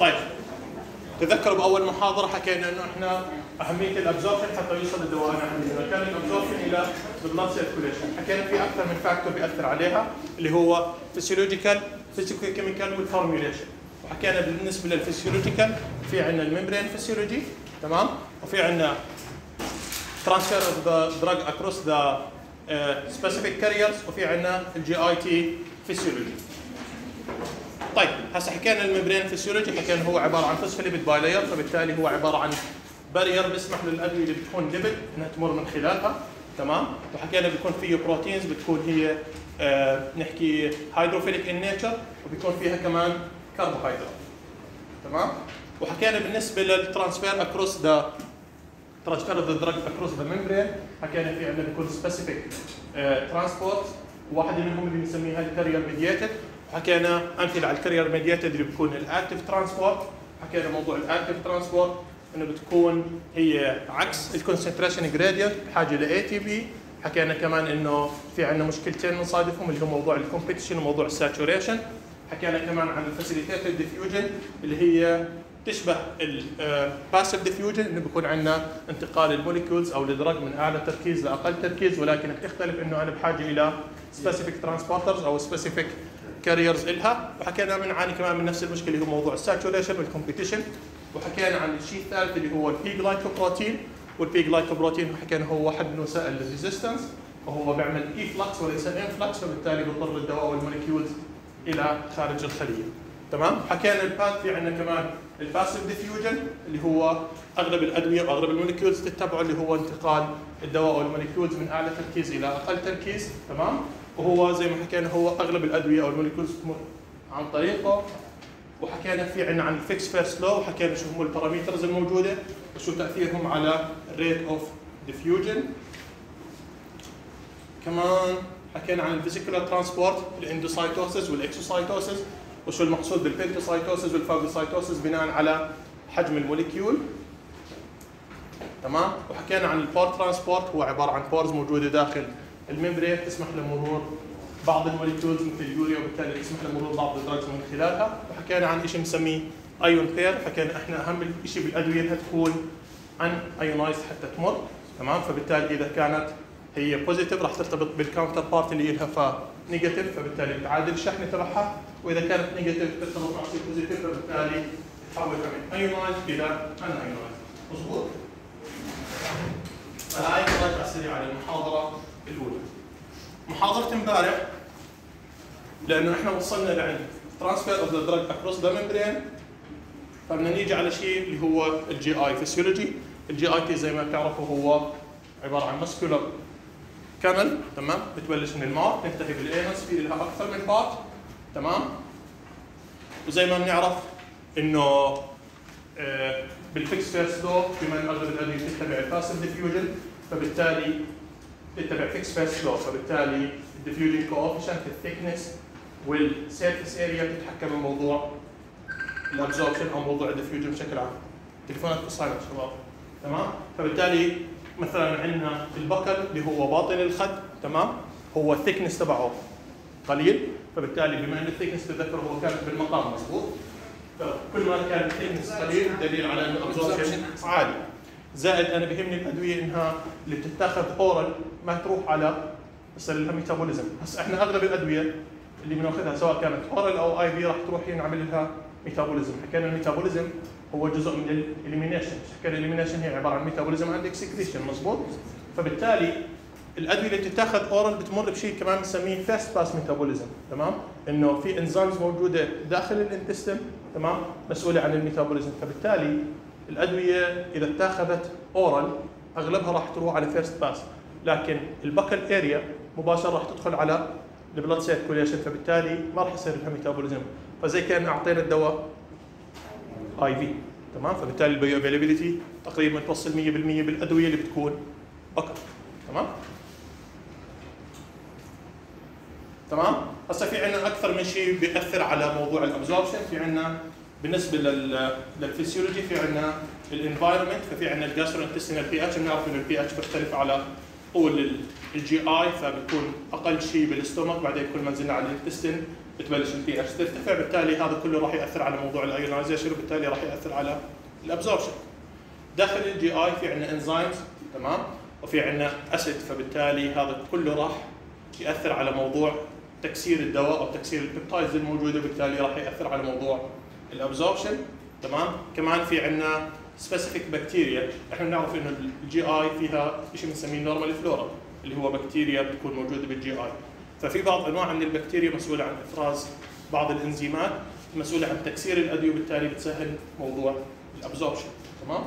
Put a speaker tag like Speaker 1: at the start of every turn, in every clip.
Speaker 1: طيب تذكروا باول محاضره حكينا انه احنا اهميه الابزوربشن حتى يوصل الدواء اهميه، كان الابزوربشن الى البلاد سيركوليشن، حكينا في اكثر من فاكتور بياثر عليها اللي هو فيسيولوجيكال، فيزيكو كيميكال والفورميوليشن. وحكينا بالنسبه للفيسيولوجيكال في عندنا الممبرين فيسيولوجي تمام، وفي عندنا ترانسفير اوف ذا دراج اكروس ذا سبيسيفيك كاريرز، وفي عندنا الجي اي تي فيسيولوجي. طيب هسه حكينا الممبرين فيسيولوجي، حكينا هو عباره عن فوسفوليبيد باي لاير، فبالتالي هو عباره عن بارير بيسمح للادويه اللي بتكون ليبيد انها تمر من خلالها تمام. وحكينا بيكون فيه بروتينز بتكون هي نحكي هيدروفيليك ان نيتشر، وبيكون فيها كمان كربوهيدرات تمام. وحكينا بالنسبه للترانسفير اكروس ذا ترانسفير اوف ذا دراج اكروس ذا ممبرين، حكينا في عندنا بيكون سبيسيفيك ترانسبورت، وواحده منهم اللي بنسميها الكارير ميدياتد. حكينا امثله على الكارير ميدياتد اللي بتكون الاكتيف ترانسبورت. حكينا موضوع الاكتيف ترانسبورت انه بتكون هي عكس الكونسنتريشن جريدينت بحاجه ل اي تي بي. حكينا كمان انه في عندنا مشكلتين بنصادفهم اللي هو موضوع الكومبيتيشن وموضوع الساتوريشن. حكينا كمان عن الفاسيليتيتد ديفيوجن اللي هي تشبه الباسيف ديفيوجن، انه بيكون عندنا انتقال الموليكيولز او الدرج من اعلى تركيز لاقل تركيز، ولكن بتختلف انه انا بحاجه الى سبيسيفيك ترانسبورترز او سبيسيفيك كاريرز الها. وحكينا بنعاني كمان من نفس المشكله اللي هو موضوع الساتوريشن والكومبيتيشن. وحكينا عن الشيء الثالث اللي هو البي جلايكوبروتين، والبي جلايكوبروتين حكينا هو واحد من وسائل الريزيستنس، وهو بيعمل اي فلكس وليس ان فلكس، فبالتالي بيضطر الدواء والموليكيولز الى خارج الخليه تمام. حكينا الباث في عندنا كمان الباسيف ديفيوجن اللي هو اغلب الادويه واغلب الموليكيولز تتبعه، اللي هو انتقال الدواء والموليكيولز من اعلى تركيز الى اقل تركيز تمام. وهو زي ما حكينا هو اغلب الادويه او الموليكيولز تمر عن طريقه. وحكينا في عندنا عن الفيكس فيرست لو، وحكينا شو هم البارامترز الموجوده وشو تاثيرهم على الريت اوف ديفيوجن. كمان حكينا عن الفيزيكولار ترانسبورت، الاندوسايتوسيس والاكسوسايتوسيس، وشو المقصود بالبنتوسايتوسيس والفاجوسايتوسيس بناء على حجم الموليكيول تمام. وحكينا عن البور ترانسبورت، هو عباره عن بورز موجوده داخل الممبرين تسمح لمرور بعض الموليكيولز مثل اليوريا، وبالتالي تسمح لمرور بعض الدراجز من خلالها. وحكينا عن شيء بنسميه ايون بير، حكينا احنا اهم شيء بالادويه انها تكون ان ايونايزد حتى تمر تمام. فبالتالي اذا كانت هي بوزيتيف راح ترتبط بالكاونتر بارت اللي لها فنيجاتيف، فبالتالي بتعادل الشحنه تبعها، واذا كانت نيجاتيف ترتبط مع شيء بوزيتيف، فبالتالي تتحول من ايونايزد الى ان ايونايزد. مضبوط؟ فهاي مراجعه سريعه على المحاضره الاولى. محاضره امبارح لانه احنا وصلنا لعند ترانسفير اوف ذا دراج اكروس ذا ممبرين، فبدنا نيجي على شيء اللي هو الجي اي فيسيولوجي. الجي اي تي زي ما بتعرفوا هو عباره عن ماسكولار كانال تمام، بتبلش من الماوث تنتهي بالانس، في لها اكثر من بارت تمام. وزي ما بنعرف انه بالفيكس فيرست لو بما ان اغلب الادويه تتبع الباسيف ديفيوجن، فبالتالي تتبع فيكس فيرست لو، فبالتالي الديفيوجن كوفيشنت الثيكنس والسيرفيس اريا بتتحكم بموضوع الابزوربشن او موضوع الديفيوجن بشكل عام. تليفونات قصيره شباب تمام. فبالتالي مثلا عندنا البكل اللي هو باطن الخد تمام، هو الثيكنس تبعه قليل، فبالتالي بما ان الثيكنس تذكر هو كان بالمقام مضبوط، فكل ما كان الثيكنس قليل دليل على انه الابزوربشن عالي. زائد انا بهمني الادويه انها اللي بتتاخذ اورال ما تروح على يصير لها ميتابوليزم. هسه احنا اغلب الادويه اللي بناخذها سواء كانت اورال او اي بي راح تروح نعمل لها ميتابوليزم. حكينا الميتابوليزم هو جزء من الاليمينيشن، حكينا الاليمينيشن هي عباره عن ميتابوليزم عند اكسكريشن مضبوط. فبالتالي الادويه اللي بتتاخذ اورال بتمر بشيء كمان بنسميه فاست باس ميتابوليزم تمام، انه في انزيمز موجوده داخل الانتستين تمام مسؤوله عن الميتابوليزم. فبالتالي الادويه اذا اتاخذت اورال اغلبها راح تروح على فيرست باس، لكن البكل اريا مباشره راح تدخل على البلاد سيركوليشن، فبالتالي ما راح يصير لها ميتابوليزم. فزي كان اعطينا الدواء اي في تمام، فبالتالي البيو افيلابيلتي تقريبا توصل 100% بالادويه اللي بتكون بكل تمام. تمام. هسه في عندنا اكثر من شيء بياثر على موضوع الابزوربشن. في عندنا بالنسبه للفسيولوجي في عندنا الانفايرمنت، ففي عندنا الجاسترو انتستينال بي اتش، بنعرف انه البي اتش بيختلف على طول الجي اي، فبيكون اقل شيء بالاستومك، بعدين كل ما نزلنا على الانتستين بتبلش البي اتش ترتفع، بالتالي هذا كله راح ياثر على موضوع الايونايزيشن وبالتالي راح ياثر على الابزوربشن. داخل الجي اي في عندنا انزيمز تمام، وفي عندنا اسيد، فبالتالي هذا كله راح ياثر على موضوع تكسير الدواء او تكسير البيبتايدز الموجوده، بالتالي راح ياثر على موضوع الابزوربشن تمام. كمان في عندنا سبيسيفيك بكتيريا، احنا بنعرف انه الجي اي فيها شيء بنسميه نورمال فلورا اللي هو بكتيريا بتكون موجوده بالجي اي، ففي بعض انواع من البكتيريا مسؤوله عن افراز بعض الانزيمات مسؤوله عن تكسير الادويه، وبالتالي بتسهل موضوع الابزوربشن تمام.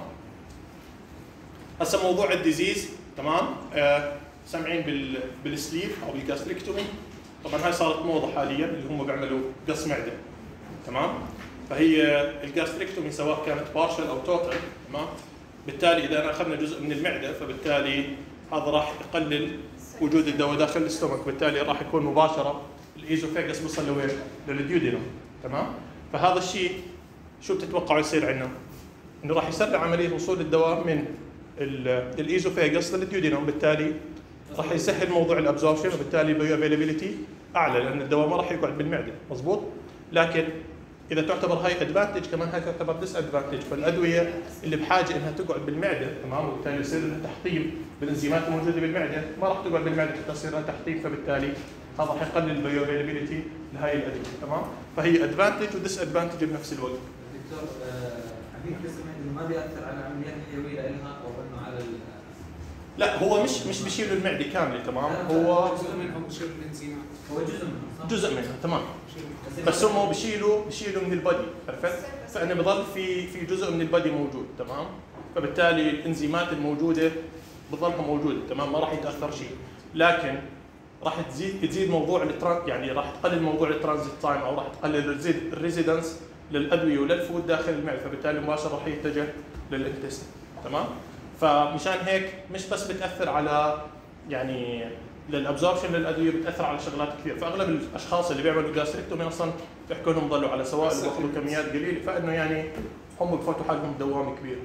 Speaker 1: هسه موضوع الديزيز تمام، سامعين بالسليف او بالجاستريكتومي، طبعا هاي صارت موضه حاليا اللي هم بيعملوا قص معده تمام. فهي الجاستريكتومي سواء كانت بارشل او توتال تمام، بالتالي اذا انا اخذنا جزء من المعده فبالتالي هذا راح يقلل وجود الدواء داخل الاستومك، بالتالي راح يكون مباشره الايزوفاجس بيوصل لوين؟ للديودينوم تمام. فهذا الشيء شو بتتوقعوا يصير عندنا؟ انه راح يسرع عمليه وصول الدواء من الايزوفاجس للديودينوم، بالتالي راح يسهل موضوع الابزوربشن، وبالتالي البيو افيلابيلتي اعلى لان الدواء ما راح يقعد بالمعده مضبوط. لكن اذا تعتبر هاي ادفانتج كمان هاي تعتبر ديس ادفانتج، فالادويه اللي بحاجه انها تقعد بالمعده تمام، وبالتالي يصير لها تحطيم بالانزيمات الموجوده بالمعده، ما راح تقعد بالمعده حتى يصير لها تحطيم، فبالتالي هذا راح يقلل البيو افيلابيلتي لهي الادويه تمام. فهي ادفانتج وديس ادفانتج بنفس الوقت.
Speaker 2: دكتور حبيب قسم انه ما بياثر على العمليات الحيويه لها او انه على
Speaker 1: لا هو مش بيشيل المعده كامله تمام، هو
Speaker 3: جزء منهم بشيل الانزيمات،
Speaker 2: هو جزء منها صح؟
Speaker 1: جزء منها تمام، بس هم بيشيلوا من البادي عرفت؟ فانه بضل في جزء من البادي موجود تمام، فبالتالي الانزيمات الموجوده بضلها موجوده تمام، ما راح يتاثر شيء، لكن راح تزيد موضوع يعني راح تقلل موضوع الترانزيت تايم او راح تقلل الريزيدنس للادويه وللفود داخل المعده، فبالتالي مباشره راح يتجه للانتستين تمام. فمشان هيك مش بس بتاثر على يعني للابزوربشن للادويه، بتاثر على شغلات كثير، فاغلب الاشخاص اللي بيعملوا جاستريكتومي اصلا بيحكوا لهم ضلوا على سوائل وبياخذوا كميات قليله، فانه يعني هم بفوتوا حالهم دوام كبير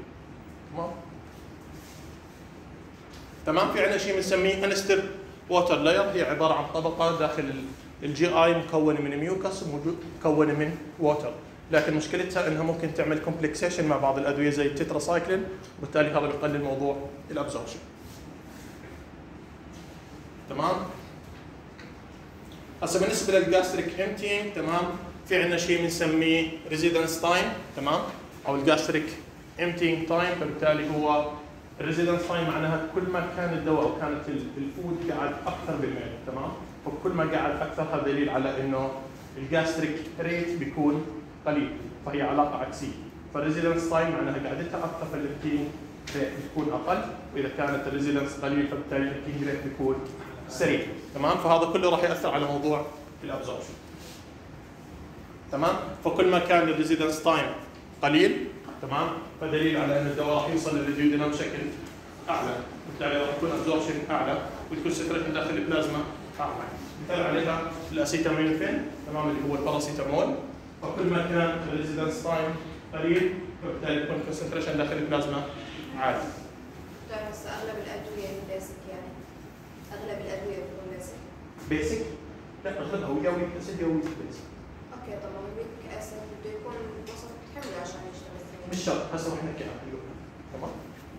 Speaker 1: تمام. في عندنا شيء بنسميه انستر ووتر لاير، هي عباره عن طبقه داخل الجي اي مكونه من ميوكس مكونه من ووتر، لكن مشكلتها انها ممكن تعمل كومبلكسيشن مع بعض الادويه زي التتراسايكلين، وبالتالي هذا بيقلل موضوع الابزوربشن تمام. هسه بالنسبه للجاستريك امتينج تمام، في عندنا شيء بنسميه ريزيدنس تايم تمام، او الجاستريك امتينج تايم، فبالتالي هو الريزيدنس تايم معناها كل ما كان الدواء او كانت الفود قاعد اكثر بالمعده تمام، فكل ما قاعد اكثر هذا دليل على انه الجاستريك ريت بيكون قليل، فهي علاقه عكسيه، فالريزيدنس تايم معناها قعدتها اكثر فالامتينج ريت بتكون اقل، واذا كانت الريزيدنس قليل فبالتالي الامتينج ريت بيكون سريع تمام. فهذا كله راح ياثر على موضوع الابزوربشن تمام. فكل ما كان الريزيدنس تايم قليل تمام، فدليل على ان الدواء راح يوصل للديودينم بشكل اعلى، بالتالي راح يكون ابزوربشن اعلى والكونسنتريشن داخل البلازما اعلى. مثال عليها الاسيتامينوفين تمام اللي هو الباراسيتامول، فكل ما كان الريزيدنس تايم قليل فبالتالي يكون الكونسنتريشن داخل البلازما عالي.
Speaker 4: دكتور هسه اغلب الادويه بيسك يعني اغلب الادويه بتكون بيسك.
Speaker 1: بيسك؟ لا اغلبها هو يا ويك اسيد يا ويك بيسك.
Speaker 4: اوكي طبعا الويك اسيد بده يكون وسط حمل عشان يشتغل.
Speaker 1: مش شرط، هسه رح نحكي عنها تمام.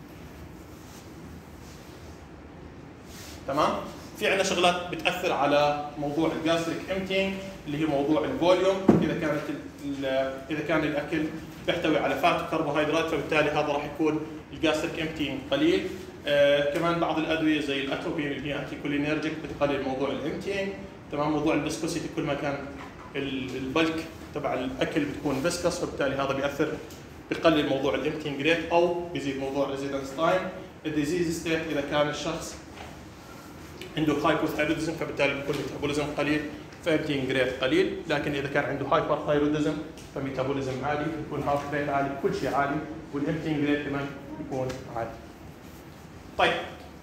Speaker 1: تمام؟ في عندنا شغلات بتاثر على موضوع الجاستريك امتينج اللي هي موضوع الفوليوم، اذا كان الاكل بيحتوي على فات وكربوهيدرات فبالتالي هذا راح يكون الجاستريك امتينج قليل. كمان بعض الادويه زي الاتروبين اللي هي انتي كولينيرجيك بتقلل موضوع الامتينج تمام. موضوع الفيسكوسيتي كل ما كان البلك تبع الاكل بتكون فيسكس فبالتالي هذا بيقلل موضوع الامتينج ريت او بيزيد موضوع الريزيدنس تايم. الديزيز ستيت اذا كان الشخص عنده هايبوثايروديزم فبالتالي بيكون ميتابوليزم قليل فامتينج ريت قليل، لكن اذا كان عنده هايبرثايروديزم فميتابوليزم عالي، بيكون هارت ريت عالي، كل شيء عالي والامتينج ريت كمان بيكون عالي. طيب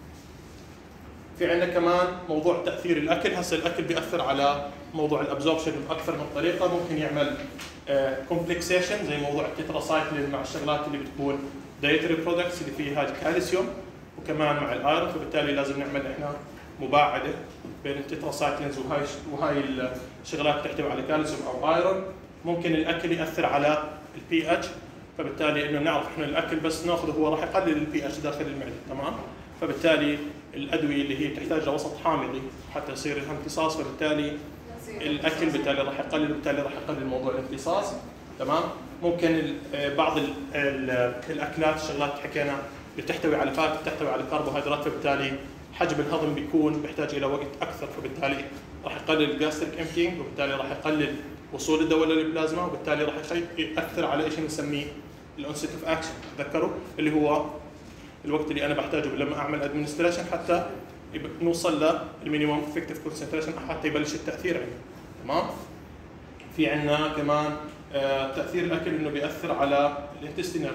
Speaker 1: في عندنا كمان موضوع تاثير الاكل، هسه الاكل بياثر على موضوع الابزوربشن باكثر من طريقه، ممكن يعمل كومبلكسيشن زي موضوع التتراسايكلين مع الشغلات اللي بتكون دايتري برودكتس اللي فيها الكالسيوم وكمان مع الايرون، فبالتالي لازم نعمل احنا مباعده بين التتراسايكلينز وهاي الشغلات تحتوي على كالسيوم او ايرون. ممكن الاكل ياثر على البي اتش، فبالتالي انه نعرف احنا الاكل بس ناخذه هو راح يقلل البي اتش داخل المعده، تمام؟ فبالتالي الادويه اللي هي تحتاج لوسط حامضي حتى يصير لها امتصاص، فبالتالي الاكل بالتالي راح يقلل، بالتالي راح يقلل موضوع الامتصاص، تمام؟ ممكن بعض الاكلات الشغلات حكينا بتحتوي على فات، بتحتوي على كربوهيدرات، فبالتالي حجم الهضم بيكون بيحتاج الى وقت اكثر، فبالتالي راح يقلل الجاستريك امتينج، وبالتالي راح يقلل وصول الدواء للبلازما، وبالتالي راح ياثر على شيء بنسميه الاونست اوف اكشن، تذكروا اللي هو الوقت اللي انا بحتاجه لما اعمل ادمنستريشن حتى نوصل للمينيمم افكتيف كونسنتريشن حتى يبلش التاثير عندنا، تمام؟ في عندنا كمان تاثير الاكل انه بياثر على الانتستينال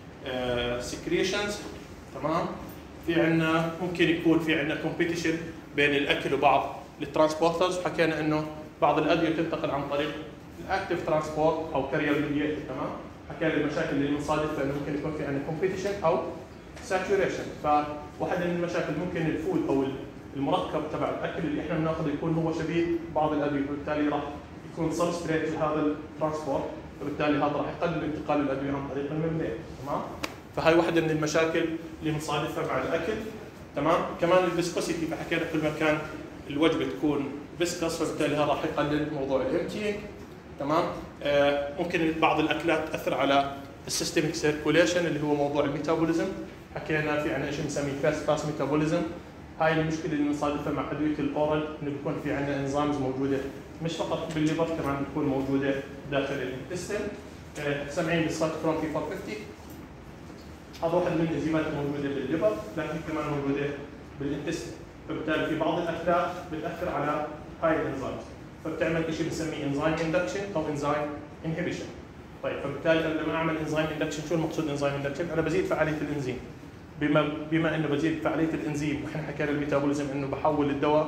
Speaker 1: سكريشنز، تمام؟ في عندنا ممكن يكون في عندنا كومبيتيشن بين الاكل وبعض الترانسبورترز، وحكينا انه بعض الادويه بتنتقل عن طريق الاكتيف ترانسبورت او كارير ميديتد، تمام؟ حكينا المشاكل اللي بنصادف انه ممكن يكون في عندنا كومبيتيشن او ساتوريشن، فواحده من المشاكل ممكن الفود او المركب تبع الاكل اللي احنا بناخذه يكون هو شبيه بعض الادويه، وبالتالي راح يكون سبستريت لهذا الترانسبورت، وبالتالي هذا راح يقلل انتقال الادويه عن طريق الممبرين، تمام؟ فهي واحده من المشاكل اللي بنصادفها مع الاكل، تمام؟ كمان الفيسكوسيتي، فحكينا كل ما كان الوجبه تكون فيسكس فبالتالي هذا راح يقلل موضوع الامتينج، تمام؟ ممكن بعض الاكلات تاثر على السيستميك سيركوليشن اللي هو موضوع الميتابوليزم، حكينا في عندنا شيء بنسميه فاست باس ميتابوليزم. هاي المشكله اللي بنصادفها مع ادويه الاورال، انه بيكون في عندنا انزيمز موجوده مش فقط بالليفر، كمان بتكون موجوده داخل الانتستين. سامعين بالسايتوكروم في 450، هذا واحد من الانزيمات الموجوده بالليفر لكن كمان موجوده بالانتستين، فبالتالي في بعض الاكلات بتاثر على هاي الانزيمز، فبتعمل شيء بنسميه انزيم اندكشن او انزيم انهبيشن. طيب فبالتالي انا لما اعمل انزيم اندكشن، شو المقصود انزيم اندكشن؟ انا بزيد فعاليه الانزيم، بما انه بزيد فعاليه الانزيم، واحنا حكينا الميتابوليزم انه بحول الدواء،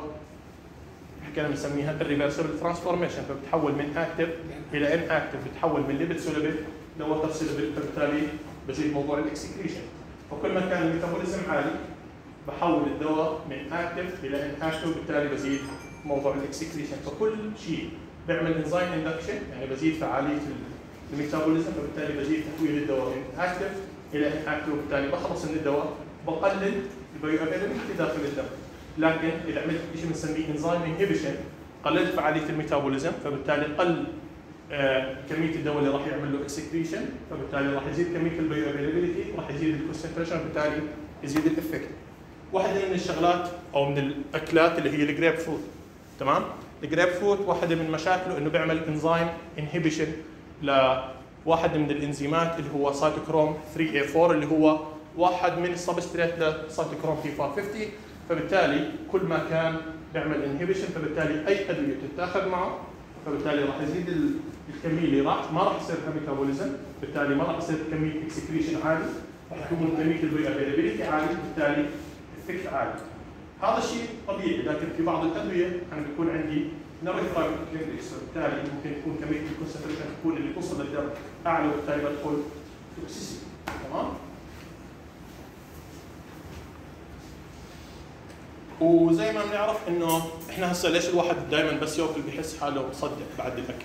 Speaker 1: حكينا بنسميها الريفرسبل ترانسفورميشن، فبتحول من اكتف الى ان اكتف، بتحول من ليبيد سوليبل لوتر سوليبل، فبالتالي بزيد موضوع الاكسكريشن. فكل ما كان الميتابوليزم عالي بحول الدواء من اكتف الى ان اكتف، وبالتالي بزيد موضوع الاكسكريشن. فكل شيء بيعمل انزيم اندكشن يعني بزيد فعاليه الميتابوليزم، فبالتالي بزيد تحويل الدواء من اكتف الى ان اكتف، وبالتالي بخلص من الدواء بقلل البايو افيلابيلتي داخل الدم. لكن اذا عملت شيء بنسميه انزيم انهبيشن، قللت فعاليه الميتابوليزم، فبالتالي قل كميه الدواء اللي راح يعمل له اكسكريشن، فبالتالي راح يزيد كميه البايو افيلابيلتي، راح يزيد الكونسنتريشن، وبالتالي يزيد الافكت. واحده من الشغلات او من الاكلات اللي هي الجريب فروت، تمام؟ الجريب فروت واحده من مشاكله انه بيعمل انزيم انهبيشن لواحد من الانزيمات اللي هو سايتوكروم 3A4 اللي هو واحد من السبستريت لسايتوكروم P450، فبالتالي كل ما كان بيعمل انهبيشن فبالتالي اي ادويه بتتاخذ معه، فبالتالي راح يزيد الكميه اللي ما راح يصير لها ميتابوليزم، بالتالي ما راح يصير كميه اكسكريشن عالي، راح تكون كميه البايو افيلابيلتي عالي، بالتالي الافكت عالي. هذا الشيء طبيعي، لكن في بعض الادويه انا بيكون عندي نوريفرايد كلينكس، فبالتالي ممكن يكون كميه الكونسنتريشن تكون اللي توصل للدم اعلى، وبالتالي بدخل توكسيسيتي، تمام؟ وزي ما بنعرف انه احنا هسه ليش الواحد دائما بس ياكل بحس حاله مصدع بعد الاكل؟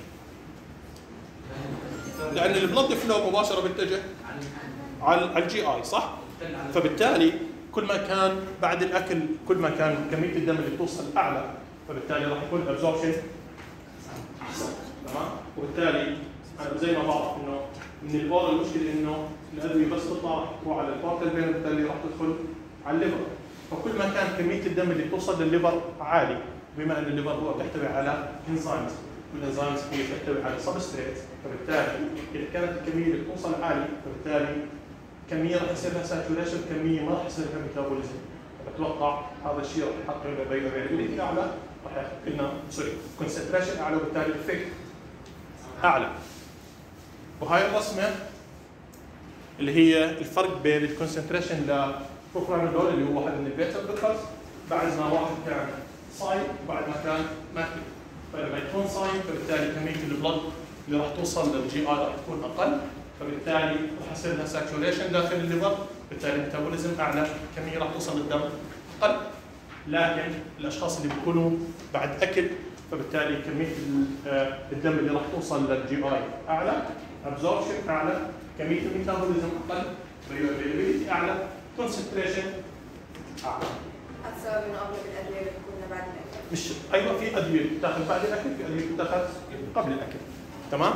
Speaker 1: لان البلد فلو مباشره بيتجه على الجي اي، صح؟ فبالتالي كل ما كان بعد الاكل كل ما كان كميه الدم اللي توصل اعلى، فبالتالي راح يكون الابزوربشن احسن، تمام؟ وبالتالي انا زي ما بعرف انه من الاورال المشكله انه الادويه بس تطلع راح تروح على البورتال فين، وبالتالي راح تدخل على الليفر، فكل ما كان كميه الدم اللي توصل للليفر عالي، بما ان الليفر هو بيحتوي على انزيمز، والانزيمز هي بتحتوي على سبستريت، فبالتالي اذا كانت الكميه اللي توصل عالي، فبالتالي كميه راح يصير لها ساتوريشن، كميه ما راح يصير لها ميتابوليزم، بتوقع هذا الشيء راح يحقق لنا بايو افيلابيلتي اعلى، راح يحقق لنا كونسنتريشن اعلى، وبالتالي الافكت اعلى. وهاي الرسمه اللي هي الفرق بين الكونسنتريشن لبروبرانولول اللي هو واحد من البيتا بلوكرز بعد ما واحد كان صايم وبعد ما كان ماكل. فلما يكون صايم فبالتالي كميه البلد اللي راح توصل للجي اي راح تكون اقل، فبالتالي راح يصير لها ساتوريشن داخل الليفر، بالتالي الميتابوليزم اعلى، كميه راح توصل للدم اقل. لكن الاشخاص اللي بيكونوا بعد اكل فبالتالي كميه الدم اللي راح توصل للجي اي اعلى، ابزوربشن اعلى، كميه الميتابوليزم اقل، بايوافيلابيلتي اعلى، كونسنتريشن اعلى.
Speaker 4: هذا السبب انه اغلب الادويه بتكون بعد الاكل.
Speaker 1: مش ايوه في ادويه بتاخذ بعد الاكل، في ادويه بتاخذ قبل الاكل. تمام؟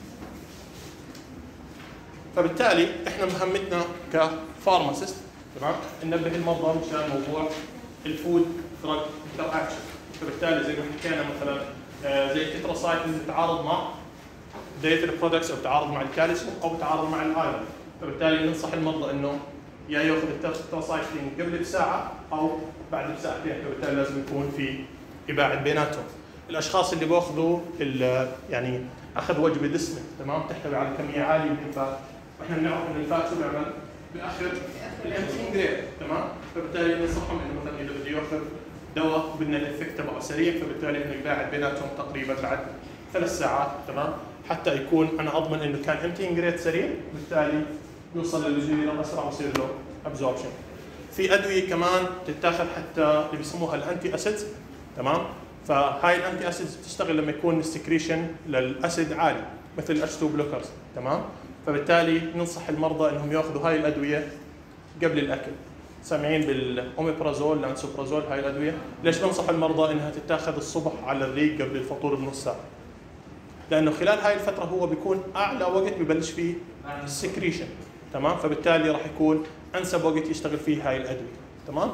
Speaker 1: فبالتالي احنا مهمتنا كفارماسيست تمام ننبه المرضى مشان موضوع الفود دراج انتر اكشن. فبالتالي زي ما حكينا مثلا زي التتراسايكل اللي تتعارض مع دايتري برودكتس او تتعارض مع الكالسيوم او تتعارض مع الايرون. فبالتالي ننصح المرضى انه يا ياخذ التتراسايكلين قبل بساعه او بعد بساعتين، فبالتالي لازم يكون في اباعد بيناتهم. الاشخاص اللي بياخذوا يعني اخذ وجبه دسمه تمام تحتوي على كميه عاليه من الفات، واحنا بنعرف ان الفات شو بيعمل؟ باخر الانسولين جريد تمام، فبالتالي ننصحهم انه مثلا اذا بده ياخذ دواء بدنا الافكت تبعه سريع، فبالتالي انه يباعد بيناتهم تقريبا بعد 3 ساعات تمام، حتى يكون انا اضمن انه كان امتين جريد سريع، بالتالي يوصل للجزيره اسرع ويصير له ابزوربشن. في ادويه كمان تتاخذ حتى اللي بيسموها الانتي اسيدز تمام، فهاي الانتي اسيدز بتشتغل لما يكون السكريشن للاسيد عالي مثل الاتش 2 بلوكرز تمام، فبالتالي ننصح المرضى انهم ياخذوا هاي الادويه قبل الاكل. سامعين بالاوميبرازول، لانسوبرازول، هاي الادويه، ليش بنصح المرضى انها تتاخذ الصبح على الريق قبل الفطور بنص ساعه؟ لانه خلال هاي الفتره هو بيكون اعلى وقت ببلش فيه السكريشن تمام، فبالتالي راح يكون انسب وقت يشتغل فيه هاي الادويه تمام.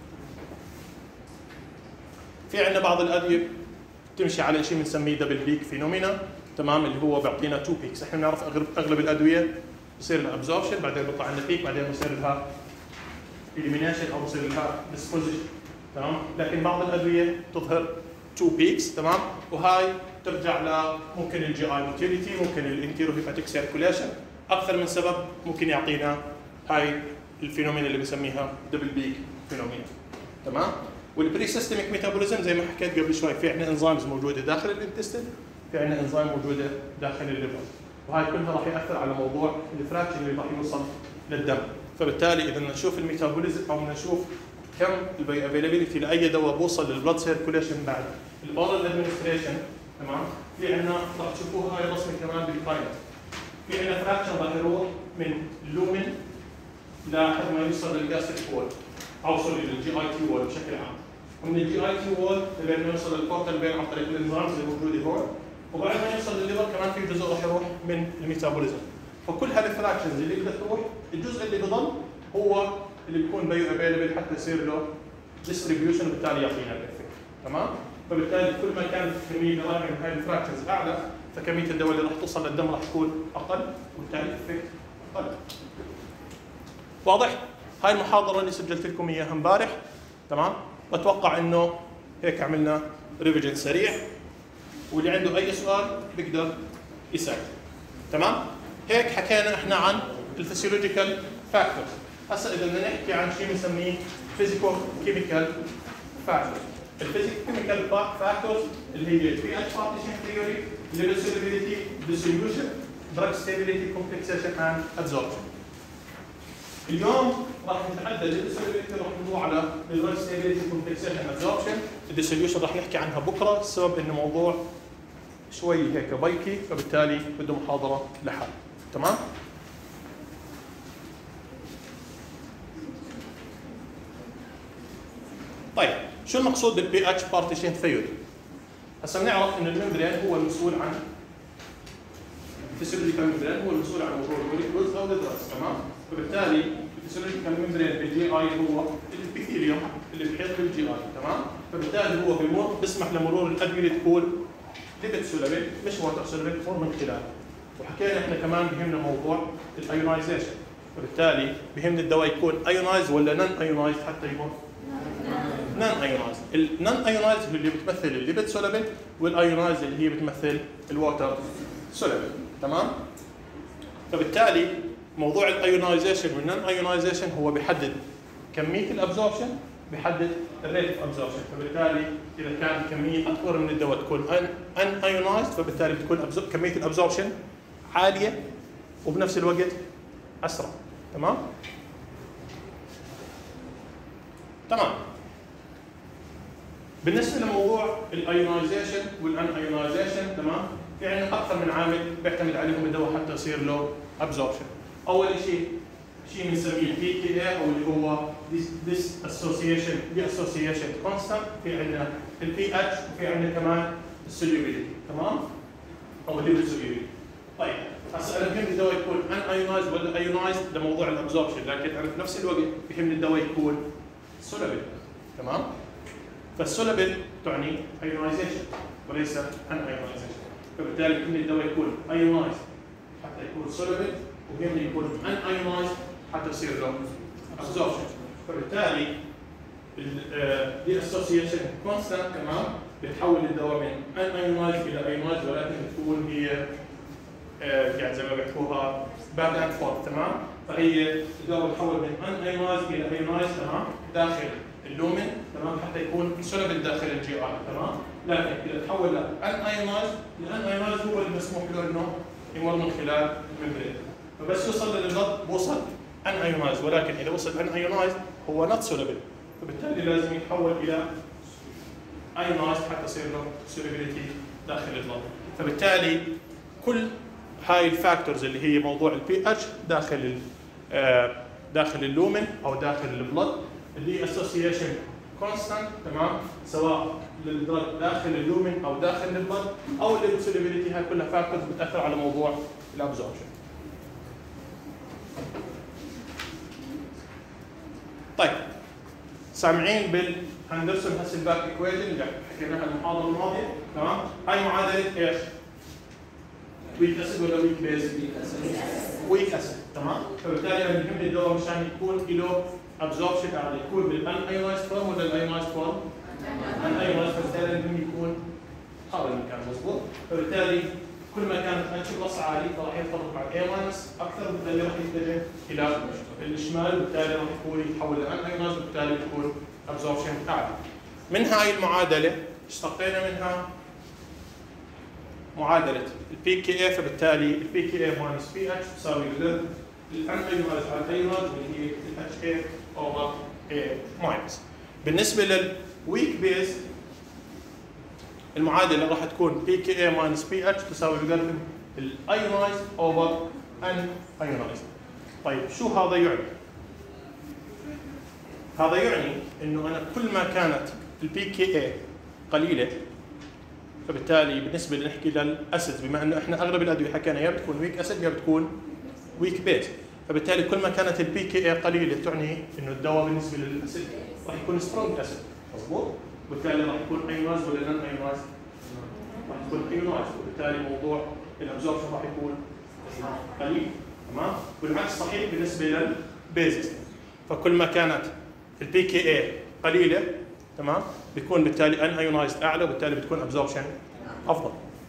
Speaker 1: في عندنا بعض الادويه تمشي على شيء بنسميه دبل بيك فينومينا تمام، اللي هو بيعطينا 2 بيكس. احنا بنعرف اغلب الادويه بصير لها ابزوربشن، بعدين بيطلع عندنا بيك، بعدين بصير لها اليمينيشن او بصير لها ديسبوزيشن تمام، لكن بعض الادويه تظهر 2 بيكس تمام، وهاي ترجع ل ممكن الجي اي موتيليتي، ممكن الانتيرو هيباتيك سيركوليشن، اكثر من سبب ممكن يعطينا هاي الفينومينا اللي بنسميها دبل بيك فينومينا تمام. والبري سيستميك ميتابوليزم زي ما حكيت قبل شوي، في عندنا انزيمز موجوده داخل الانتستين، في عندنا انزيم موجوده داخل الليفر، وهاي كلها راح ياثر على موضوع الفراكشن اللي راح يوصل للدم. فبالتالي اذا نشوف الميتابوليزم او نشوف كم الافيلابيلتي لاي دواء بوصل للبلد سيركوليشن بعد الاورال ادمنستريشن تمام، في عندنا راح تشوفوها هاي الرسمه كمان بالبايلوت، في عندنا فراكشن راح يروح من اللومن لحد ما يوصل للجاستريك وول او سوري للجي اي تي وول بشكل عام، ومن الجي اي تي وول لما يوصل للبورتال بين عن طريق الانزيمز اللي موجوده هون، وبعد ما يوصل للليفر كمان في جزء راح يروح من الميتابوليزم. فكل هالفراكشنز اللي بدها تروح، الجزء اللي بضل هو اللي بيكون بايو افيلبل حتى يصير له ديستريبيوشن وبالتالي يعطينا الافكت تمام. فبالتالي كل ما كانت الكميه اللي رايحه من هاي الفراكشنز اعلى، فكميه الدواء اللي راح توصل للدم راح تكون اقل، وبالتالي الافكت اقل. واضح؟ هاي المحاضره اللي سجلت لكم اياها امبارح تمام، واتوقع انه هيك عملنا ريفيجن سريع، واللي عنده اي سؤال بيقدر يسال تمام. هيك حكينا احنا عن الفسيولوجيكال فاكتورز. هسه اذا بدنا نحكي عن شيء بنسميه فيزيكو كيميكال فاكتورز. الفيزيكو كيميكال فاكتورز اللي هي البي اتش بارتيشن ثيوري، ليفل سوليبيليتي، ديسوليوشن، دراج ستابيليتي، كومبلكسيشن اند ادزوربشن. اليوم راح نتحدى الديسوليوشن، راح نمر على الدراج ستابيليتي، كومبلكسيشن، ادزوربشن. الديسوليوشن راح نحكي عنها بكره، السبب انه موضوع شوي هيك بيكي، فبالتالي بده محاضره لحال تمام. طيب شو المقصود بالبي اتش بارتيشن ثيوري؟ هسه بنعرف ان الممبرين هو المسؤول عن الفسيولوجيكال ممبرين، هو المسؤول عن مرور الموليكولز او الدراجز تمام، فبالتالي الفسيولوجيكال ممبرين بالجي اي هو الابيثيليوم اللي بيحيط بالجي اي تمام، فبالتالي هو بيمر بيسمح لمرور الادويه اللي تكون ليبيد سوليبل مش ووتر سوليبل تمر من خلاله. وحكينا احنا كمان بهمنا موضوع الايونايزيشن، فبالتالي بهمنا الدواء يكون ايونايز ولا نون ايونايز حتى يمر نون ايونايز. النون ايونايز اللي بتمثل الليبيد سوليبل، والايونايز اللي هي بتمثل الووتر سوليبل تمام. فبالتالي موضوع الايونايزيشن والنون ايونايزيشن هو بيحدد كميه الابزوربشن، بيحدد الريت اوف ابزوربشن. فبالتالي اذا كان كميه اكبر من الدواء تكون ان ايونايزد، فبالتالي بتكون كميه الابزوربشن عاليه وبنفس الوقت اسرع تمام. تمام. بالنسبه لموضوع الايونايزيشن والان ايونايزيشن تمام، في عندنا اكثر من عامل بيعتمد عليهم الدواء حتى يصير له ابزوربشن. اول شيء بنسميه البي كي اي او اللي هو ديس اسوسيشن كونستانت، في عندنا البي اتش وفي عندنا كمان السوليبيليتي تمام او الليبل سوليبيليتي. طيب هسه انا بهم الدواء يكون ان ايونايز ولا ايونايز لموضوع الابزوربشن، لكن انا في نفس الوقت بهم الدواء يكون سوليبل تمام. فالسوليبل تعني ايونايزيشن وليس ان ايونايزيشن، فبالتالي بهم الدواء يكون ايونايز حتى يكون سوليبل، وبهم يكون ان ايونايز حتى يصير له absorption. فبالتالي دي association constant تمام بتحول الدواء من ان ايونايز الى ايونايز، ولكن بتكون هي يعني زي ما بيحكوها باك اند فورث تمام. فهي الدواء بتحول من ان ايونايز الى ايونايز تمام داخل اللومن تمام حتى يكون سولبل داخل الجي اي تمام. لكن اذا تحول لان ايونايز، الان ايونايز هو اللي مسموح له انه يمر من خلال الممبرين، فبس يوصل للبلد بوصل ان ايونايز، ولكن اذا وصل ان ايونايز هو نوت سولبل، فبالتالي لازم يتحول الى ايونايز حتى يصير له سوليبيليتي داخل البلد. فبالتالي كل هاي الفاكتورز اللي هي موضوع البي اتش داخل اللومن او داخل البلد اللي اسوسيشن كونستانت تمام، سواء للدرج داخل اللومن او داخل البلد او الليبوسوليبيليتي، هاي كلها فاكتورز بتاثر على موضوع الابزوربشن. طيب سامعين بالهندرسون هاسلباك ايكويشن اللي حكيناها المحاضره الماضيه تمام؟ هاي معادله ايش؟ ويك اسيد ولا ويك بيز؟ ويك اسيد تمام؟ فبالتالي انا بهم الدواء مشان يكون له ابزوربشن اعلى يكون بالان ايونايز فورم ولا الايونايز فورم؟ ان ايونايز، فبالتالي بهم يكون هذا المكان مضبوط. فبالتالي كل ما كانت اتش بلس عالي فراح يرتبط مع الاي ماينس اكثر، وبالتالي راح يتجه الى الشمال، وبالتالي راح يكون يتحول لان ايونايز، وبالتالي يكون ابزوربشن اعلى. من هاي المعادله اشتقينا منها معادله البي كي اي، فبالتالي البي كي اي ماينس بي اتش تساوي الان ايونايز على الايونايز اللي هي الاتش اي اوفر اي ماينس. بالنسبه للويك بيز المعادله راح تكون بي كي اي ماينس بي اتش تساوي القلب الايونايز اوفر ان ايونايز. طيب شو هذا يعني؟ هذا يعني انه انا كل ما كانت البي كي اي قليله، فبالتالي بالنسبه لنحكي للاسيد، بما انه احنا اغلب الادويه حكينا يا بتكون ويك اسيد يا بتكون ويك بيز، فبالتالي كل ما كانت البي كي اي قليله تعني انه الدواء بالنسبه للاسيد راح يكون سترونج اسيد مضبوط، وبالتالي راح يكون ايونايز ولا نون ايونايز؟ راح يكون ايونايز، وبالتالي موضوع الابزوربشن راح يكون قليل تمام. والعكس صحيح بالنسبه للبيزز، فكل ما كانت البي كي اي قليله تمام بيكون بالتالي ان ايونايزد اعلى، وبالتالي بتكون ابزوربشن افضل.